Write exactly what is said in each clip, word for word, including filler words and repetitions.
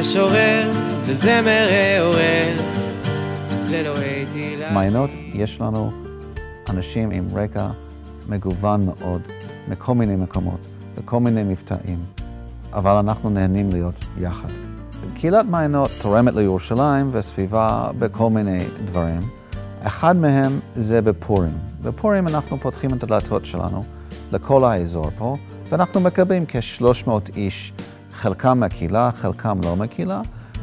משורר וזמר העורר לאלוהי תהילה. מעיינות יש לנו אנשים עם רקע מגוון מאוד, מכל מיני מקומות, בכל מיני מבטאים, אבל אנחנו נהנים להיות יחד. קהילת מעיינות תורמת לירושלים וסביבה בכל מיני דברים. אחד מהם זה בפורים. בפורים אנחנו פותחים את הדלתות שלנו לכל האזור פה, ואנחנו מקבלים כ-שלוש מאות איש, חלקם מהקהילה, חלקם לא מהקהילה,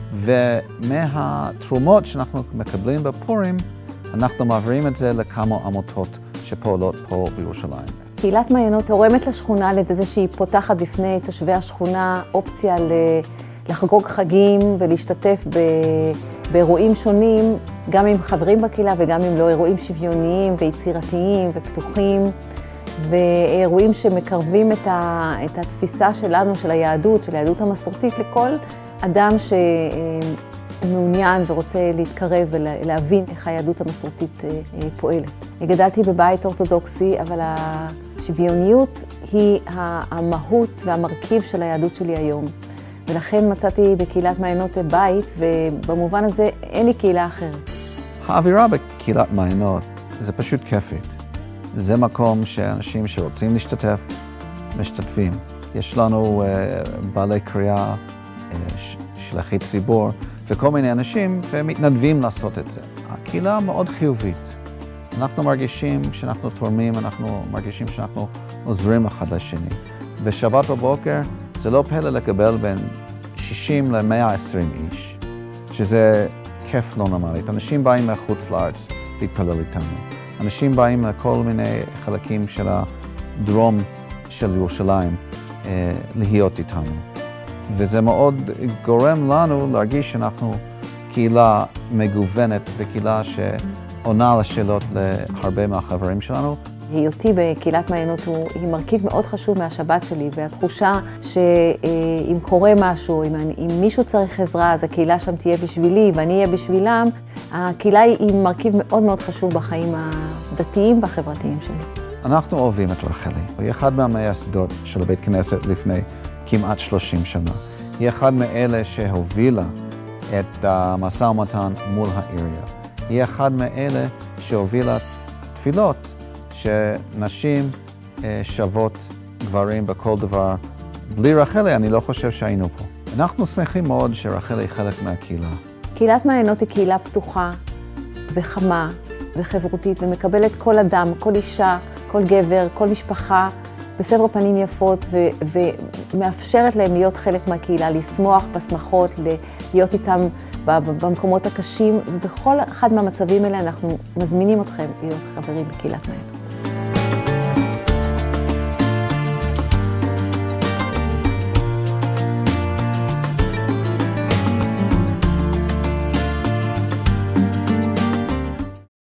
ומהתרומות שאנחנו מקבלים בפורים, אנחנו מעבירים את זה לכמה עמותות שפועלות פה בירושלים. קהילת מעיינות תורמת לשכונה על ידי זה שהיא פותחת בפני תושבי השכונה אופציה לחגוג חגים ולהשתתף באירועים שונים, גם עם חברים בקהילה וגם עם לא, אירועים שוויוניים ויצירתיים ופתוחים, ואירועים שמקרבים את, ה, את התפיסה שלנו, של היהדות, של היהדות המסורתית, לכל אדם שמעוניין ורוצה להתקרב ולהבין איך היהדות המסורתית פועלת. גדלתי בבית אורתודוקסי, אבל השוויוניות היא המהות והמרכיב של היהדות שלי היום. ולכן מצאתי בקהילת מעיינות בית, ובמובן הזה אין לי קהילה אחרת. האווירה בקהילת מעיינות זה פשוט כיפית. זה מקום שאנשים שרוצים להשתתף, משתתפים. יש לנו uh, בעלי קריאה, uh, שליחי ציבור, וכל מיני אנשים ומתנדבים לעשות את זה. הקהילה מאוד חיובית. אנחנו מרגישים שאנחנו תורמים, אנחנו מרגישים שאנחנו עוזרים אחד לשני. בשבת בבוקר זה לא פלא לקבל בין שישים למאה ועשרים איש, שזה כיף לא נורמלית. אנשים באים מחוץ לארץ להתפלל איתנו. אנשים באים לכל מיני חלקים של הדרום של ירושלים אה, להיות איתנו. וזה מאוד גורם לנו להרגיש שאנחנו קהילה מגוונת וקהילה שעונה לשאלות להרבה מהחברים שלנו. היותי בקהילת מעיינות היא מרכיב מאוד חשוב מהשבת שלי, והתחושה שאם קורה משהו, אם, אם מישהו צריך עזרה, אז הקהילה שם תהיה בשבילי ואני אהיה בשבילם. הקהילה היא מרכיב מאוד מאוד חשוב בחיים הדתיים והחברתיים שלי. אנחנו אוהבים את רחלי. היא אחד מהמייסדות של הבית כנסת לפני כמעט שלושים שנה. היא אחד מאלה שהובילה את המשא ומתן מול העירייה. היא אחד מאלה שהובילה תפילות שנשים שוות גברים בכל דבר. בלי רחלי אני לא חושב שהיינו פה. אנחנו שמחים מאוד שרחלי היא חלק מהקהילה. קהילת מעיינות היא קהילה פתוחה וחמה וחברותית, ומקבלת כל אדם, כל אישה, כל גבר, כל משפחה, בסבר פנים יפות, ו- ומאפשרת להם להיות חלק מהקהילה, לשמוח בשמחות, להיות איתם במקומות הקשים, ובכל אחד מהמצבים האלה אנחנו מזמינים אתכם להיות חברים בקהילת מעיינות.